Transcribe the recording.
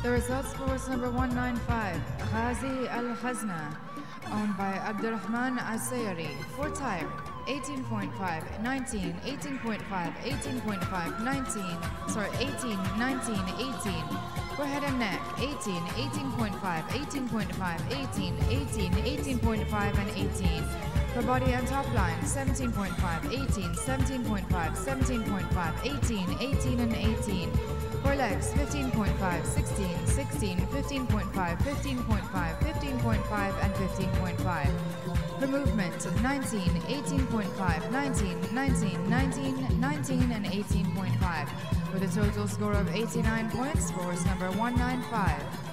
The results for race number 195, Ghazi Al Khazna, owned by Abdurrahman Al-Sayari, 4 tire, 18.5, 19, 18.5, 18.5, 19, 18, 19, 18. For head and neck, 18, 18.5, 18.5, 18, 18, 18.5, and 18. For body and top line, 17.5, 18, 17.5, 17.5, 18, 18, and 18. For legs, 15.5, 16, 16, 15.5, 15.5, 15.5, and 15.5. For movement, 19, 18.5, 19, 19, 19, 19, and 18.5. With a total score of 89 points for race number 195.